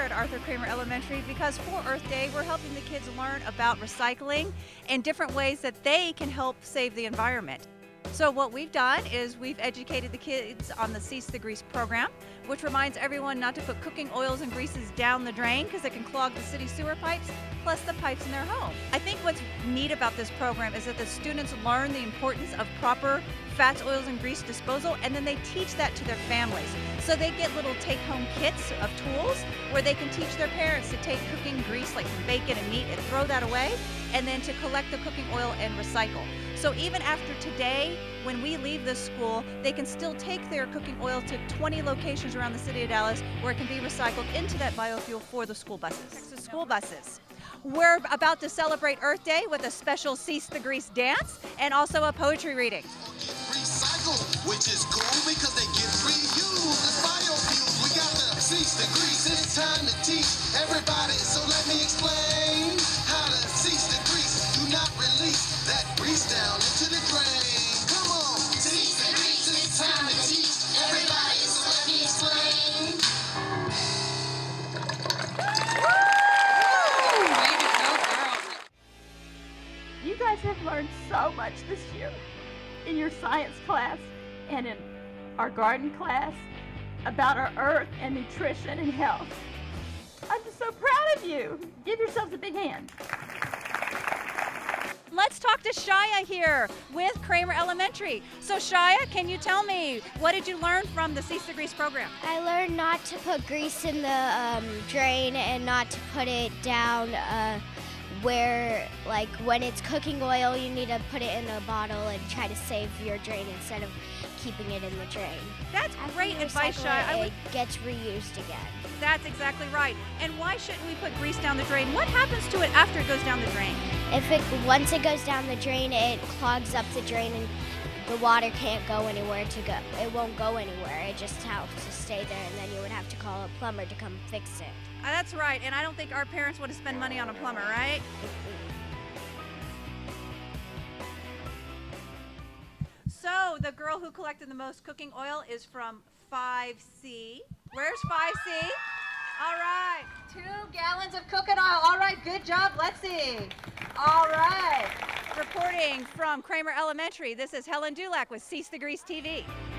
at Arthur Kramer Elementary because for Earth Day, we're helping the kids learn about recycling and different ways that they can help save the environment. So what we've done is we've educated the kids on the Cease the Grease program, which reminds everyone not to put cooking oils and greases down the drain because it can clog the city sewer pipes, plus the pipes in their home. I think what's neat about this program is that the students learn the importance of proper fats, oils, and grease disposal, and then they teach that to their families. So they get little take-home kits of tools where they can teach their parents to take cooking grease like some bacon and meat and throw that away, and then to collect the cooking oil and recycle. So even after today, when we leave this school, they can still take their cooking oil to 20 locations around the city of Dallas where it can be recycled into that biofuel for the school buses. Texas school buses. We're about to celebrate Earth Day with a special Cease the Grease dance and also a poetry reading. Recycle, which is cool because they get reused as biofuels. We got to cease the grease. It's time to teach everybody. So let me explain how to cease the grease. Do not release that grease down into the drain. Come on, cease the grease. It's time to teach everybody. So let me explain. You guys have learned so much this year in your science class and in our garden class about our earth and nutrition and health. I'm just so proud of you. Give yourselves a big hand. Let's talk to Shia here with Kramer Elementary. So Shia, can you tell me, what did you learn from the Cease the Grease program? I learned not to put grease in the drain and not to put it down where, like, when it's cooking oil, you need to put it in a bottle and try to save your drain instead of keeping it in the drain. That's great advice, Shia. It gets reused again. That's exactly right. And why shouldn't we put grease down the drain? What happens to it after it goes down the drain? Once it goes down the drain, it clogs up the drain and the water can't go anywhere to go. It won't go anywhere. It just has to stay there, and then you would have to call a plumber to come fix it. That's right, and I don't think our parents would have spent money on a plumber, right? So the girl who collected the most cooking oil is from 5C. Where's 5C? All right, 2 gallons of cooking oil. All right, good job. Let's see. All right. Reporting from Kramer Elementary, this is Helen Dulac with Cease the Grease TV.